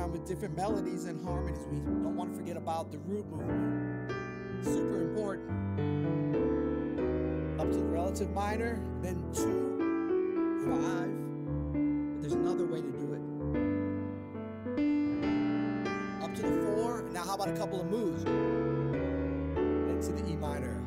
around with different melodies and harmonies. We don't want to forget about the root movement. Super important. Up to the relative minor, then 2, 5. But there's another way to do it. Up to the 4. Now how about a couple of moves? Into the E minor.